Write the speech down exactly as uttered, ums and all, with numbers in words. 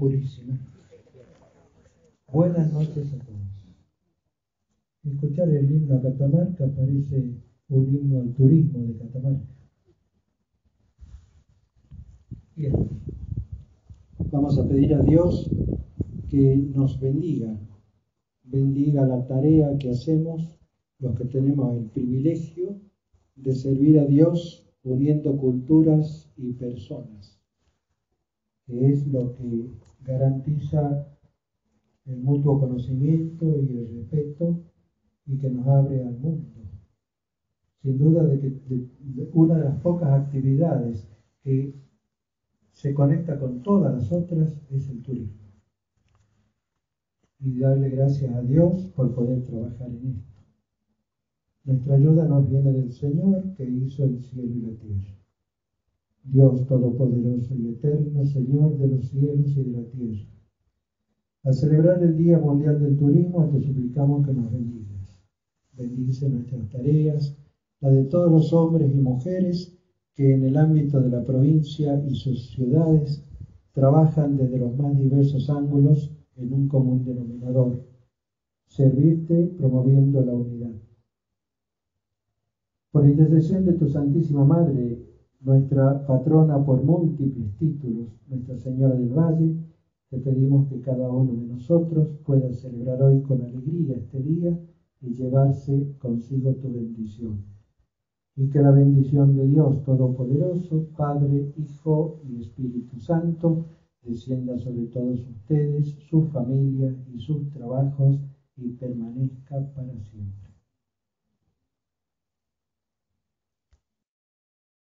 Purísima. Buenas noches a todos. Escuchar el himno a Catamarca parece un himno al turismo de Catamarca. Bien. Vamos a pedir a Dios que nos bendiga, bendiga la tarea que hacemos, los que tenemos el privilegio de servir a Dios uniendo culturas y personas, que es lo que garantiza el mutuo conocimiento y el respeto y que nos abre al mundo. Sin duda de que de, de una de las pocas actividades que se conecta con todas las otras es el turismo. Y darle gracias a Dios por poder trabajar en esto. Nuestra ayuda nos viene del Señor que hizo el cielo y la tierra. Dios Todopoderoso y Eterno, Señor de los cielos y de la tierra. Al celebrar el Día Mundial del Turismo, te suplicamos que nos bendigas. Bendice nuestras tareas, la de todos los hombres y mujeres que en el ámbito de la provincia y sus ciudades trabajan desde los más diversos ángulos en un común denominador, servirte promoviendo la unidad. Por intercesión de tu Santísima Madre, nuestra patrona por múltiples títulos, Nuestra Señora del Valle, te pedimos que cada uno de nosotros pueda celebrar hoy con alegría este día y llevarse consigo tu bendición. Y que la bendición de Dios Todopoderoso, Padre, Hijo y Espíritu Santo, descienda sobre todos ustedes, sus familias y sus trabajos y permanezca para siempre.